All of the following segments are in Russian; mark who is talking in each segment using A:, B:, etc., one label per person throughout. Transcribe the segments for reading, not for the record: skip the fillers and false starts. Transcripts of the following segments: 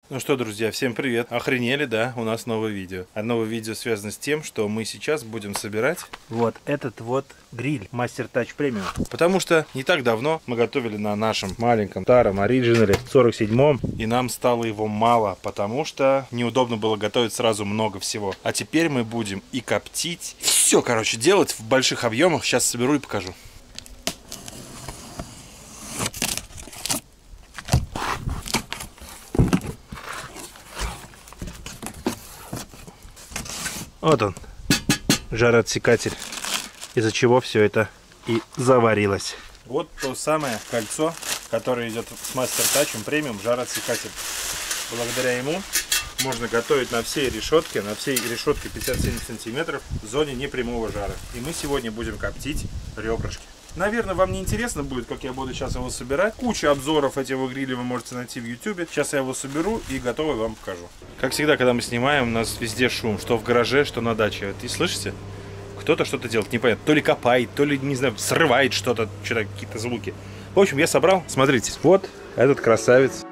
A: Ну что, друзья, всем привет. Охренели, да? У нас новое видео. А новое видео связано с тем, что мы сейчас будем собирать вот этот вот гриль Master Touch Premium. Потому что не так давно мы готовили на нашем маленьком старом оригинале 47-м, и нам стало его мало, потому что неудобно было готовить сразу много всего. А теперь мы будем и коптить, все, короче, делать в больших объемах. Сейчас соберу и покажу. Вот он, жароотсекатель, из-за чего все это и заварилось. Вот то самое кольцо, которое идет с Master Touch Premium жароотсекатель. Благодаря ему можно готовить на всей решетке 50-70 сантиметров в зоне непрямого жара. И мы сегодня будем коптить ребрышки. Наверное, вам не интересно будет, как я буду сейчас его собирать. Куча обзоров этого гриля вы можете найти в YouTube. Сейчас я его соберу и готовый вам покажу. Как всегда, когда мы снимаем, у нас везде шум. Что в гараже, что на даче. Вы слышите? Кто-то что-то делает, непонятно. То ли копает, то ли, не знаю, срывает что-то, какие-то звуки. В общем, я собрал. Смотрите, вот этот красавец.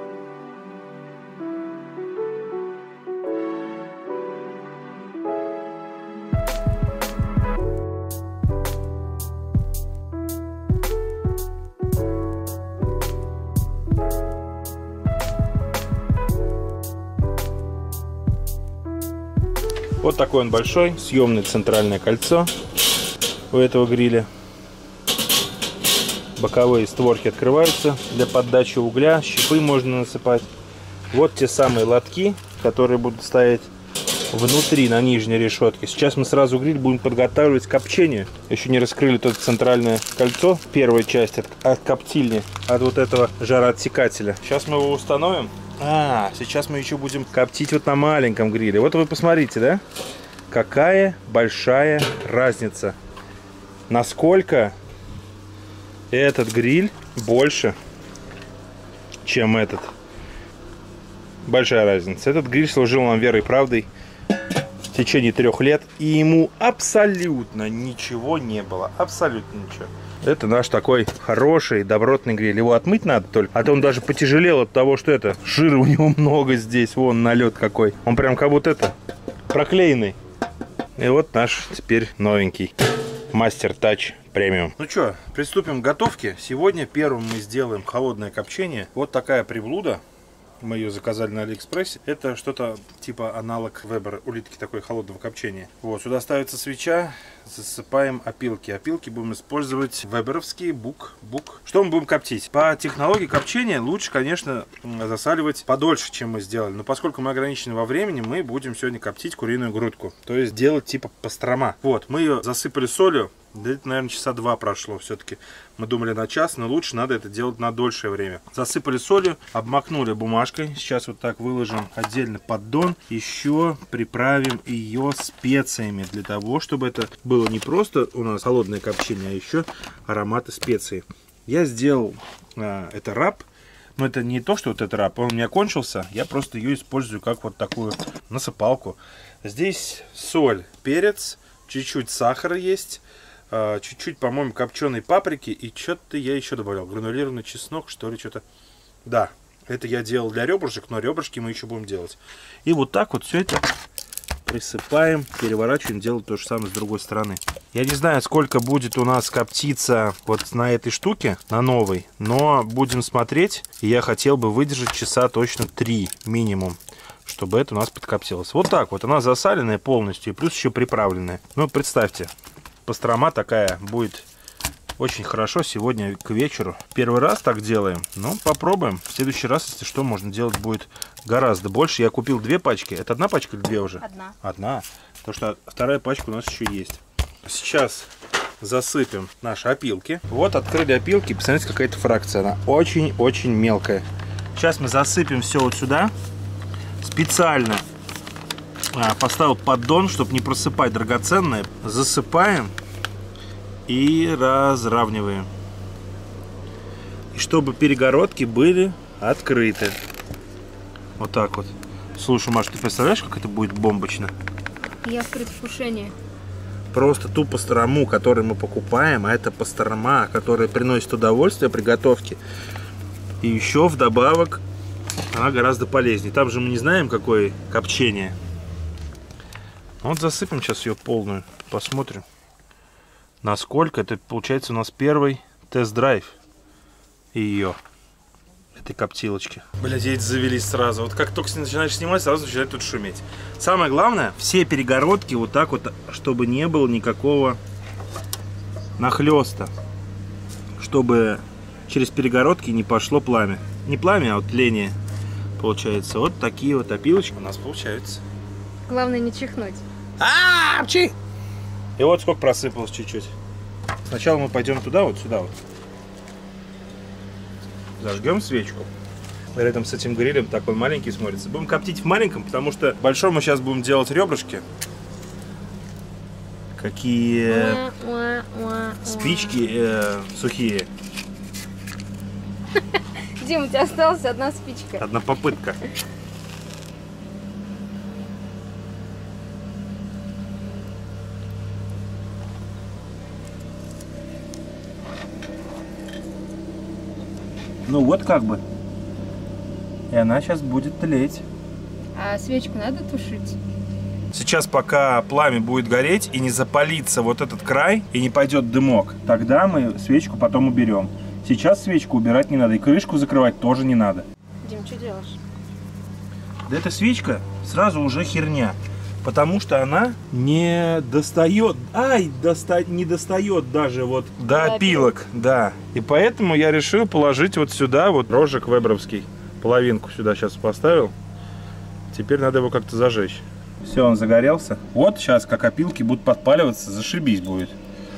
A: Вот такой он большой, съемное центральное кольцо у этого гриля. Боковые створки открываются для поддачи угля, щепы можно насыпать. Вот те самые лотки, которые будут стоять внутри, на нижней решетке. Сейчас мы сразу гриль будем подготавливать к копчению. Еще не раскрыли тут центральное кольцо, первая часть от коптильни, от вот этого жароотсекателя. Сейчас мы его установим. Сейчас мы еще будем коптить вот на маленьком гриле. Вот вы посмотрите, да? Какая большая разница. Насколько этот гриль больше, чем этот. Большая разница. Этот гриль служил нам верой и правдой в течение 3 лет. И ему абсолютно ничего не было. Абсолютно ничего. Это наш такой хороший, добротный гриль. Его отмыть надо только. А то он даже потяжелел от того, что это жира у него много здесь. Вон налет какой. Он прям как будто это проклеенный. И вот наш теперь новенький Master Touch Premium. Ну что, приступим к готовке. Сегодня первым мы сделаем холодное копчение. Вот такая приблуда. Мы ее заказали на Алиэкспрессе. Это что-то типа аналог Weber улитки такой холодного копчения. Вот, сюда ставится свеча, засыпаем опилки. Опилки будем использовать веберовские, бук. Что мы будем коптить? По технологии копчения лучше, конечно, засаливать подольше, чем мы сделали. Но поскольку мы ограничены во времени, мы будем сегодня коптить куриную грудку. То есть делать типа пастрома. Вот, мы ее засыпали солью. Это, наверное, часа 2 прошло. Все-таки мы думали на час, но лучше надо это делать на дольшее время. Засыпали солью, обмакнули бумажкой. Сейчас вот так выложим отдельно поддон. Еще приправим ее специями, для того, чтобы это было не просто у нас холодное копчение, а еще ароматы специй. Я сделал это раб. Но это не то, что вот этот раб. Он у меня кончился. Я просто ее использую как вот такую насыпалку. Здесь соль, перец, чуть-чуть сахара есть. Чуть-чуть, по-моему, копченой паприки. И что-то я еще добавлял. Гранулированный чеснок, что ли, что-то. Да, это я делал для ребрышек, но ребрышки мы еще будем делать. И вот так вот все это присыпаем, переворачиваем, делаем то же самое с другой стороны. Я не знаю, сколько будет у нас коптиться вот на этой штуке, на новой. Но будем смотреть. И я хотел бы выдержать часа точно 3 минимум, чтобы это у нас подкоптилось. Вот так вот. Она засаленная полностью. И плюс еще приправленная. Ну, представьте. Пастрома такая будет очень хорошо сегодня к вечеру. Первый раз так делаем, но попробуем. В следующий раз, если что, можно делать будет гораздо больше. Я купил 2 пачки. Это одна пачка или 2 уже? Одна. Потому что вторая пачка у нас еще есть. Сейчас засыпем наши опилки. Вот открыли опилки. Посмотрите, какая-то фракция. Она очень-очень мелкая. Сейчас мы засыпем все вот сюда. Специально поставил поддон, чтобы не просыпать драгоценное. Засыпаем и разравниваем. И чтобы перегородки были открыты. Вот так вот. Слушай, Маш, ты представляешь, как это будет бомбочно?
B: Я в предвкушении.
A: Просто ту пастрому, которую мы покупаем, а это пастрома, которая приносит удовольствие при готовке. И еще вдобавок она гораздо полезнее. Там же мы не знаем, какое копчение. Вот засыпем сейчас ее полную. Посмотрим, насколько. Это получается у нас первый тест-драйв ее, этой коптилочки. Блядь, эти завелись сразу. Вот как только начинаешь снимать, сразу начинает тут шуметь. Самое главное, все перегородки вот так вот, чтобы не было никакого нахлеста. Чтобы через перегородки не пошло пламя. Не пламя, а вот тление. Получается, вот такие вот опилочки у нас получаются.
B: Главное не чихнуть.
A: Апчи! И вот сколько просыпалось чуть-чуть. Сначала мы пойдем туда, вот сюда вот. Зажгем свечку. Рядом с этим грилем, так он маленький смотрится. Будем коптить в маленьком, потому что в большом мы сейчас будем делать ребрышки. Какие спички сухие.
B: Дим, у тебя осталась одна спичка.
A: Одна попытка. Ну вот как бы. И она сейчас будет тлеть.
B: А свечку надо тушить?
A: Сейчас, пока пламя будет гореть и не запалится вот этот край, и не пойдет дымок, тогда мы свечку потом уберем. Сейчас свечку убирать не надо, и крышку закрывать тоже не надо.
B: Дим, что делаешь?
A: Да эта свечка сразу уже херня, потому что она не достает, не достает даже вот до опилок, да. И поэтому я решил положить вот сюда вот рожек вебровский, половинку сюда сейчас поставил. Теперь надо его как-то зажечь. Все, он загорелся. Вот сейчас, как опилки будут подпаливаться, зашибись будет.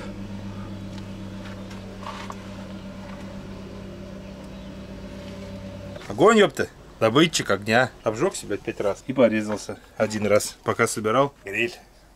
A: Огонь, ёпта! Добытчик огня. Обжег себя 5 раз и порезался 1 раз, пока собирал гриль.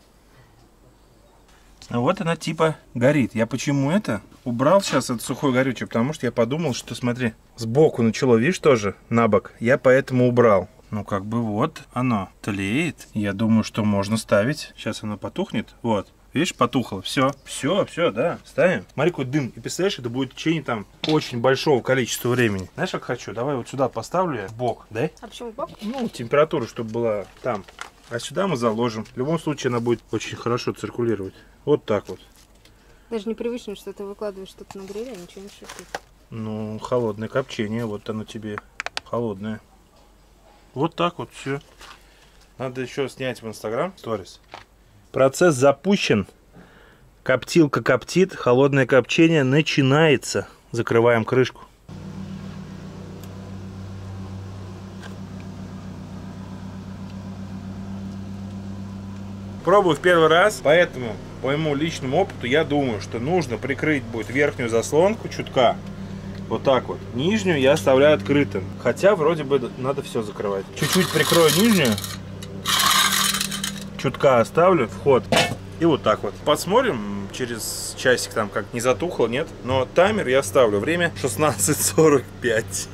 A: Вот она типа горит. Я почему это убрал сейчас это сухое горючее? Потому что я подумал, что смотри, сбоку начало, видишь, тоже на бок. Я поэтому убрал. Ну как бы вот оно тлеет. Я думаю, что можно ставить. Сейчас оно потухнет. Вот. Видишь, потухло. Все, да. Ставим. Смотри, какой дым. И представляешь, это будет в течение там очень большого количества времени. Знаешь, как хочу? Давай вот сюда поставлю я в бок, да?
B: А почему в бок?
A: Ну, температура, чтобы была там. А сюда мы заложим. В любом случае, она будет очень хорошо циркулировать. Вот так вот.
B: Даже непривычно, что ты выкладываешь что-то на гриле, а ничего не шипит.
A: Ну, холодное копчение. Вот оно тебе холодное. Вот так вот все. Надо еще снять в Instagram сторис. Процесс запущен. Коптилка коптит. Холодное копчение начинается. Закрываем крышку. Пробую в первый раз, поэтому по моему личному опыту я думаю, что нужно прикрыть будет верхнюю заслонку чутка. Вот так вот. Нижнюю я оставляю открытым. Хотя вроде бы надо все закрывать. Чуть-чуть прикрою нижнюю. Чутка оставлю вход. И вот так вот. Посмотрим через часик там, как не затухло, нет. Но таймер я ставлю. Время 16:45.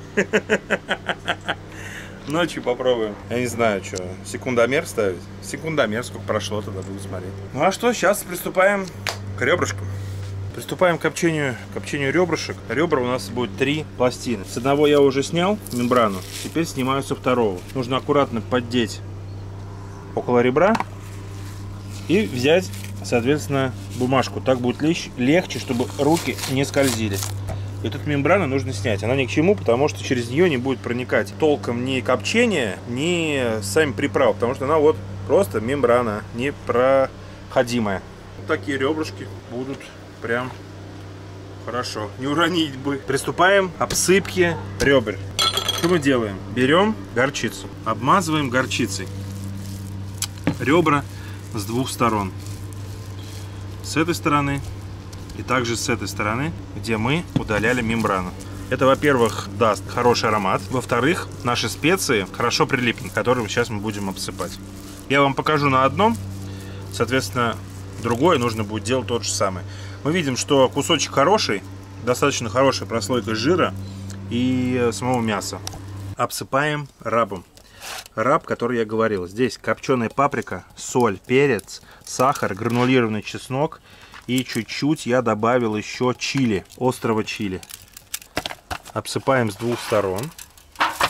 A: Ночью попробуем. Я не знаю, что. Секундомер ставить? Секундомер, сколько прошло, тогда буду смотреть. Ну а что, сейчас приступаем к ребрышкам. Приступаем к копчению ребрышек. Ребра у нас будет 3 пластины. С одного я уже снял мембрану. Теперь снимаю со второго. Нужно аккуратно поддеть около ребра и взять, соответственно, бумажку. Так будет легче, чтобы руки не скользили. И тут мембрану нужно снять. Она ни к чему, потому что через нее не будет проникать толком ни копчение, ни сами приправы. Потому что она вот просто мембрана, непроходимая. Вот такие ребрышки будут прям хорошо. Не уронить бы. Приступаем к обсыпке ребер. Что мы делаем? Берем горчицу, обмазываем горчицей ребра с 2 сторон. С этой стороны и также с этой стороны, где мы удаляли мембрану. Это, во-первых, даст хороший аромат. Во-вторых, наши специи хорошо прилипнут, которые сейчас мы будем обсыпать. Я вам покажу на одном. Соответственно, другое нужно будет делать тот же самый. Мы видим, что кусочек хороший, достаточно хорошая прослойка жира и самого мяса. Обсыпаем рабом. Раб, который я говорил. Здесь копченая паприка, соль, перец, сахар, гранулированный чеснок. И чуть-чуть я добавил еще чили, острого чили. Обсыпаем с 2 сторон.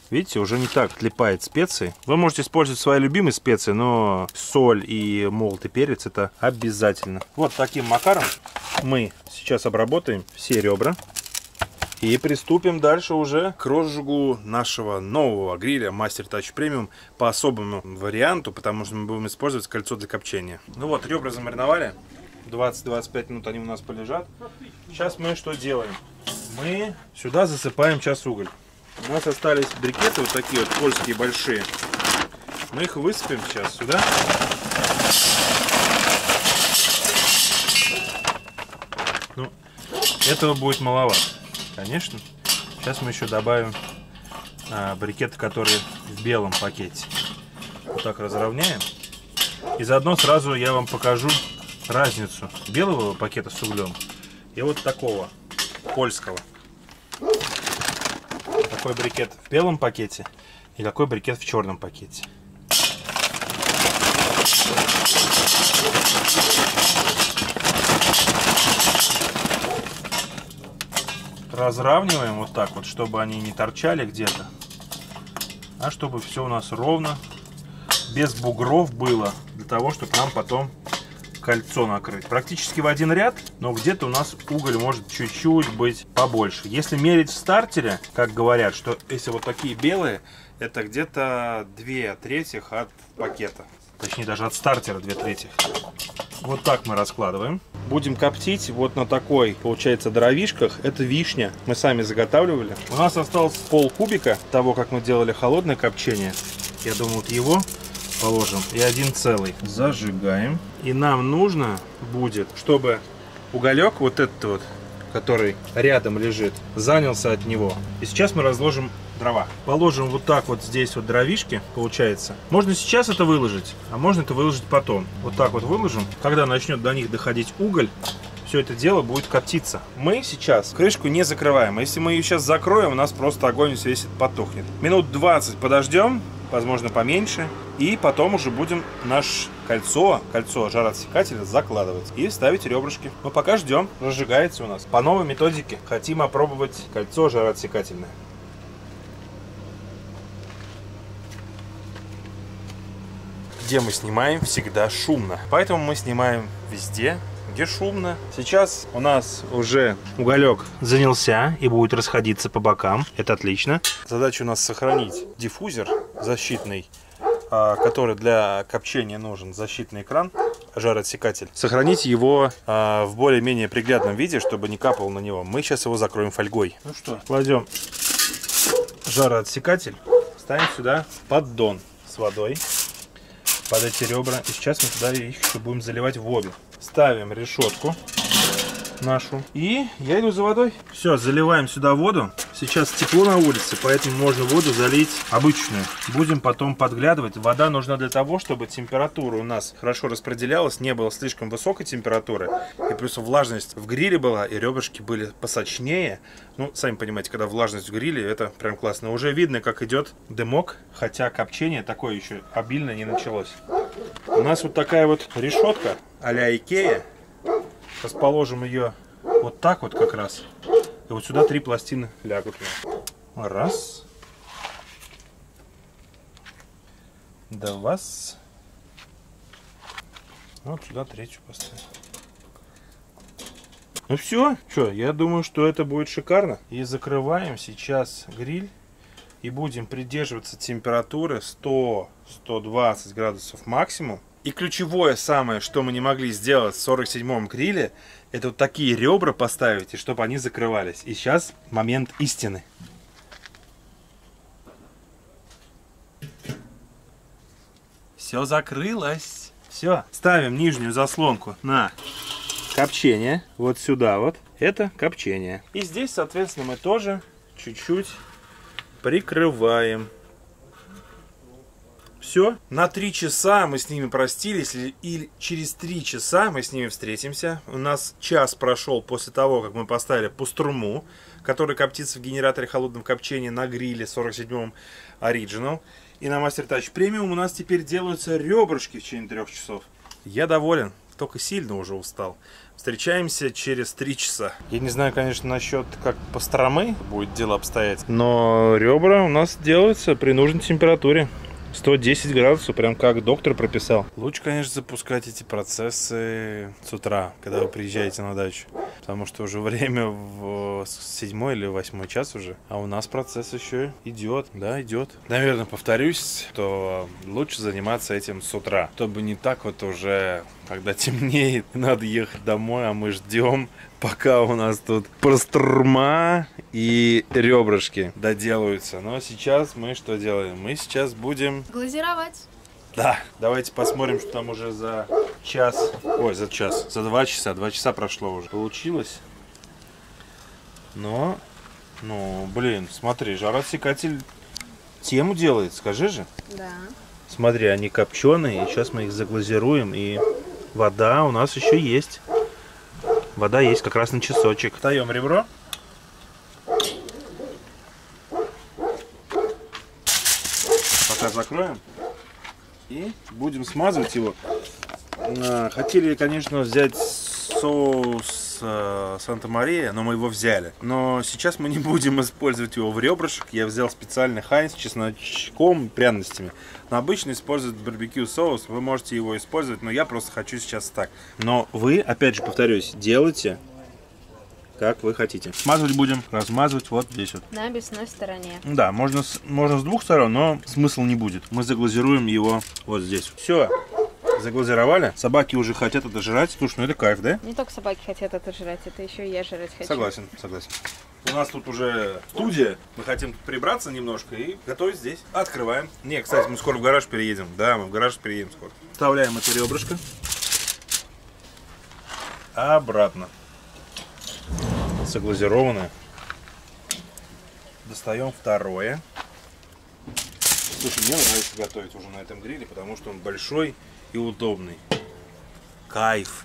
A: Видите, уже не так отлипает специи. Вы можете использовать свои любимые специи, но соль и молотый перец это обязательно. Вот таким макаром мы сейчас обработаем все ребра. И приступим дальше уже к розжигу нашего нового гриля Master Touch Premium по особому варианту, потому что мы будем использовать кольцо для копчения. Ну вот, ребра замариновали. 20-25 минут они у нас полежат. Сейчас мы что делаем? Мы сюда засыпаем сейчас уголь. У нас остались брикеты вот такие вот польские большие. Мы их высыпем сейчас сюда. Ну, этого будет маловато. Конечно. Сейчас мы еще добавим брикеты, которые в белом пакете. Вот так разровняем. И заодно сразу я вам покажу разницу белого пакета с углем и вот такого польского. Такой брикет в белом пакете и такой брикет в черном пакете. Разравниваем вот так вот, чтобы они не торчали где-то, а чтобы все у нас ровно, без бугров было, для того, чтобы нам потом кольцо накрыть. Практически в один ряд, но где-то у нас уголь может чуть-чуть быть побольше. Если мерить в стартере, как говорят, что если вот такие белые, это где-то 2/3 от пакета. Точнее, даже от стартера 2/3. Вот так мы раскладываем. Будем коптить вот на такой, получается, дровишках. Это вишня. Мы сами заготавливали. У нас осталось полкубика того, как мы делали холодное копчение. Я думаю, вот его положим. И 1 целый. Зажигаем. И нам нужно будет, чтобы уголек вот этот вот, который рядом лежит, занялся от него. И сейчас мы разложим дрова. Положим вот так вот здесь вот дровишки, получается. Можно сейчас это выложить, а можно это выложить потом. Вот так вот выложим. Когда начнет до них доходить уголь, все это дело будет коптиться. Мы сейчас крышку не закрываем. Если мы ее сейчас закроем, у нас просто огонь весь потухнет. Минут 20 подождем, возможно поменьше. И потом уже будем наше кольцо жароотсекателя закладывать и ставить ребрышки. Но пока ждем. Разжигается у нас. По новой методике хотим опробовать кольцо жароотсекательное. Где мы снимаем, всегда шумно. Поэтому мы снимаем везде, где шумно. Сейчас у нас уже уголек занялся и будет расходиться по бокам. Это отлично. Задача у нас сохранить диффузер защитный, который для копчения нужен, защитный экран, жароотсекатель. Сохранить его в более-менее приглядном виде, чтобы не капало на него. Мы сейчас его закроем фольгой. Ну что, кладем жароотсекатель, ставим сюда поддон с водой под эти ребра. И сейчас мы туда их еще будем заливать воду. Ставим решетку нашу. И я иду за водой. Все, заливаем сюда воду. Сейчас тепло на улице, поэтому можно воду залить обычную. Будем потом подглядывать. Вода нужна для того, чтобы температура у нас хорошо распределялась, не было слишком высокой температуры. И плюс влажность в гриле была, и ребрышки были посочнее. Ну, сами понимаете, когда влажность в гриле, это прям классно. Уже видно, как идет дымок, хотя копчение такое еще обильно не началось. У нас вот такая вот решетка а-ля Икея. Расположим ее вот так вот как раз. И вот сюда 3 пластины лягут. Раз. 2. Вот сюда 3-ю поставим. Ну все, что, я думаю, что это будет шикарно. И закрываем сейчас гриль. И будем придерживаться температуры 100-120 градусов максимум. И ключевое самое, что мы не могли сделать в 47-м гриле, это вот такие ребра поставить, и чтобы они закрывались. И сейчас момент истины. Все закрылось. Все, ставим нижнюю заслонку на копчение. Вот сюда вот. Это копчение. И здесь, соответственно, мы тоже чуть-чуть прикрываем. Все, на 3 часа мы с ними простились, и через 3 часа мы с ними встретимся. У нас час прошел после того, как мы поставили пуструму, который коптится в генераторе холодного копчения на гриле 47-м Original. И на Master Touch Premium у нас теперь делаются ребрышки в течение 3 часов. Я доволен. только сильно уже устал. Встречаемся через 3 часа. Я не знаю, конечно, насчет как Пастромы будет дело обстоять, но ребра у нас делаются при нужной температуре. 110 градусов, прям как доктор прописал. Лучше, конечно, запускать эти процессы с утра, когда вы приезжаете на дачу. Потому что уже время в 7 или 8 час уже. А у нас процесс еще идет. Да, идет. Наверное, повторюсь, что лучше заниматься этим с утра. Чтобы не так вот уже, когда темнеет, надо ехать домой, а мы ждем, пока у нас тут пастрма и ребрышки доделаются. Но сейчас мы что делаем? Мы сейчас будем...
B: Глазировать.
A: Да, давайте посмотрим, что там уже за час. Ой, за 2 часа. 2 часа прошло уже. Получилось. Но, блин, смотри, жароотсекатель тему делает, скажи же.
B: Да.
A: Смотри, они копченые, и сейчас мы их заглазируем, и вода у нас еще есть. Вода есть как раз на часочек. Встаем ребро. Пока закроем. И будем смазывать его. Хотели, конечно, взять соус Санта-Мария, но мы его взяли. Но сейчас мы не будем использовать его в ребрышек. Я взял специальный Хайнц с чесночком и пряностями. Но обычно используют барбекю соус. Вы можете его использовать, но я просто хочу сейчас так. Но вы, опять же повторюсь, делайте как вы хотите. Смазывать будем, размазывать вот здесь вот.
B: На объясной стороне.
A: Да, можно с 2 сторон, но смысла не будет. Мы заглазируем его вот здесь. Все, заглазировали. Собаки уже хотят это жрать. Слушай, ну это кайф, да?
B: Не только собаки хотят это жрать, это еще и я жрать хочу.
A: Согласен. У нас тут уже студия. Мы хотим тут прибраться немножко и готовить здесь. Открываем. Не, кстати, мы скоро в гараж переедем. Да, мы в гараж переедем скоро. Вставляем это ребрышко. Обратно. Заглазированное. Достаем второе. Слушай, мне нравится готовить уже на этом гриле, потому что он большой и удобный. Кайф.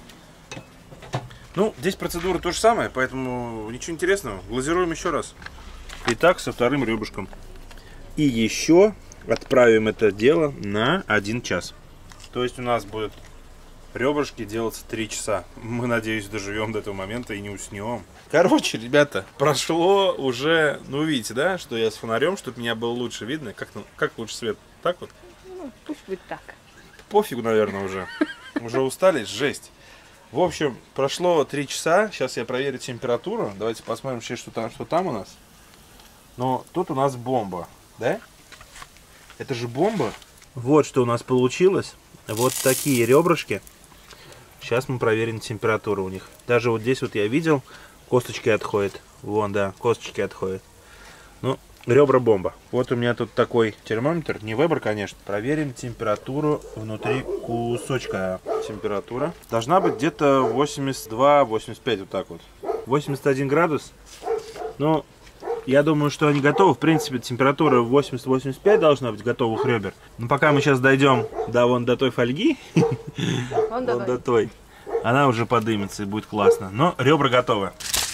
A: Ну, здесь процедура то же самое, поэтому ничего интересного. Глазируем еще раз. Итак, со вторым ребрышком. И еще отправим это дело на 1 час. То есть у нас будет ребрышки делаться 3 часа. Мы, надеюсь, доживем до этого момента и не уснем. Короче, ребята, прошло уже... Ну, видите, да, что я с фонарем, чтобы меня было лучше видно. Как лучше свет? Так вот?
B: Ну, пусть будет так.
A: Пофигу, наверное, уже. Уже устали? Жесть. В общем, прошло 3 часа. Сейчас я проверю температуру. Давайте посмотрим, что там у нас. Но тут у нас бомба, да? Это же бомба. Вот что у нас получилось. Вот такие ребрышки. Сейчас мы проверим температуру у них. Даже вот здесь вот я видел, косточки отходят. Вон, да, косточки отходят. Ну, ребра бомба. Вот у меня тут такой термометр. Не Вебер, конечно. Проверим температуру внутри кусочка. Температура должна быть где-то 82-85, вот так вот. 81 градус. Ну, я думаю, что они готовы. В принципе, температура 80-85 должна быть готовых ребер. Но пока мы сейчас дойдем до той фольги, вон до той, она уже подымется и будет классно. Но ребра готовы.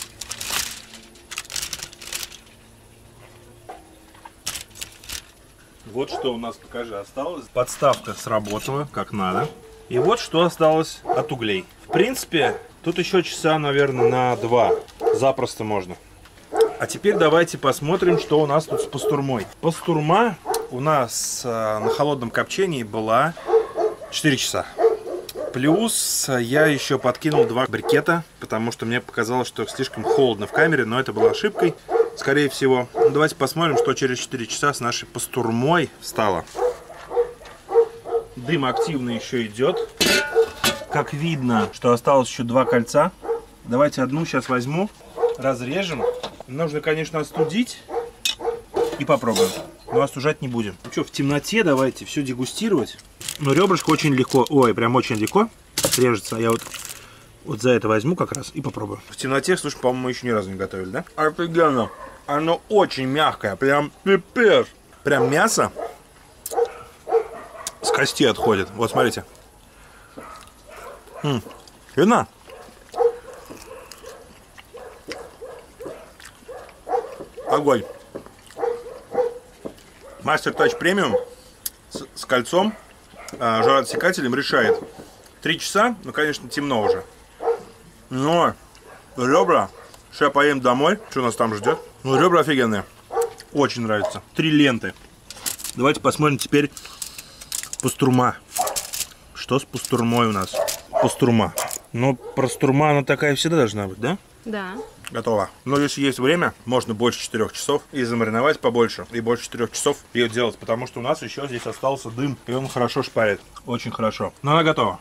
A: Вот что у нас, покажи, осталось. Подставка сработала как надо. И вот что осталось от углей. В принципе, тут еще часа, наверное, на 2. Запросто можно. А теперь давайте посмотрим, что у нас тут с пастурмой. Пастурма у нас на холодном копчении была 4 часа. Плюс я еще подкинул 2 брикета, потому что мне показалось, что слишком холодно в камере, но это была ошибкой, скорее всего. Давайте посмотрим, что через 4 часа с нашей пастурмой стало. Дым активно еще идет. Как видно, что осталось еще 2 кольца. Давайте одну сейчас возьму, разрежем. Нужно, конечно, остудить и попробуем. Но остужать не будем. Ну что, в темноте давайте все дегустировать. Но ребрышко очень легко, ой, прям очень легко режется. Я вот за это возьму как раз и попробую. В темноте, слушай, по-моему, мы еще ни разу не готовили, да? Офигенно. Оно очень мягкое, прям пипец. Прям мясо с кости отходит. Вот, смотрите. Видно? Огонь. Мастер Тач премиум с кольцом, жароотсекателем решает. 3 часа, ну, конечно, темно уже. Но ребра, сейчас поедем домой. Что нас там ждет? Ну, ребра офигенные. Очень нравится. 3 ленты. Давайте посмотрим теперь пастурма. Что с пастурмой у нас? Пастурма. Ну, пастурма, она такая всегда должна быть, да?
B: Да.
A: Готово. Но если есть время, можно больше 4 часов и замариновать побольше. И больше 4 часов ее делать, потому что у нас еще здесь остался дым, и он хорошо шпарит. Очень хорошо. Но она готова.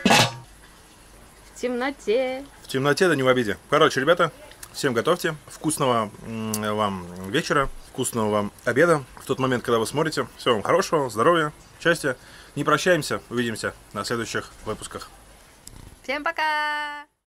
B: В темноте.
A: В темноте, да не в обиде. Короче, ребята, всем готовьте. Вкусного вам вечера, вкусного вам обеда. В тот момент, когда вы смотрите. Всего вам хорошего, здоровья, счастья. Не прощаемся, увидимся на следующих выпусках.
B: Всем пока!